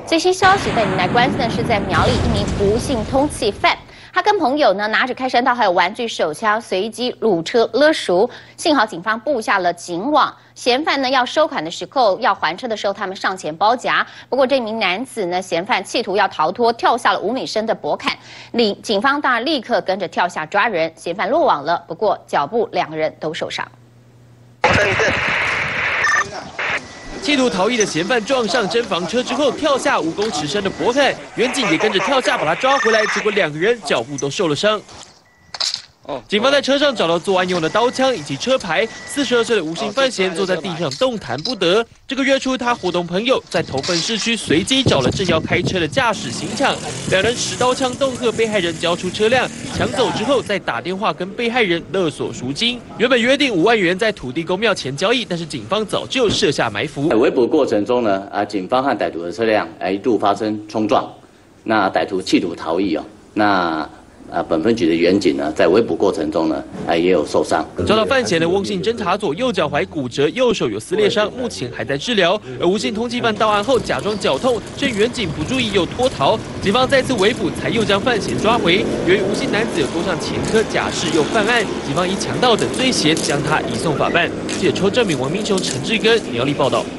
最新消息带您来关心的是，在苗栗一名吴姓通缉犯，他跟朋友呢拿着开山刀还有玩具手枪，随机掳车勒赎。幸好警方布下了警网，嫌犯呢要收款的时候，要还车的时候，他们上前包夹。不过这名男子呢，嫌犯企图要逃脱，跳下了5米深的驳坎，警方当然立刻跟着跳下抓人，嫌犯落网了。不过脚部2个人都受伤。 企图逃逸的嫌犯撞上侦防车之后，跳下5公尺深的驳坎，远警也跟着跳下把他抓回来，结果2个人脚部都受了伤。警方在车上找到作案用的刀枪以及车牌。42岁的吴姓犯嫌坐在地上动弹不得。这个月初，他伙同朋友在头份市区随机找了正要开车的驾驶行抢，2人持刀枪恫吓被害人交出车辆，抢走之后再打电话跟被害人勒索赎金。原本约定5万元在土地公庙前交易，但是警方早就设下埋伏。 围捕过程中呢，警方和歹徒的车辆一度发生冲撞，那歹徒企图逃逸本分局的员警呢，在围捕过程中呢，也有受伤。 遭到犯嫌的翁姓侦查组右脚踝骨折，右手有撕裂伤，目前还在治疗。而吴姓通缉犯到案后假装脚痛，趁员警不注意又脱逃，警方再次围捕，才又将犯嫌抓回。由于吴姓男子有多项前科，假释又犯案，警方以强盗等罪嫌将他移送法办。记者邱正敏、王明雄、陈志根苗栗报道。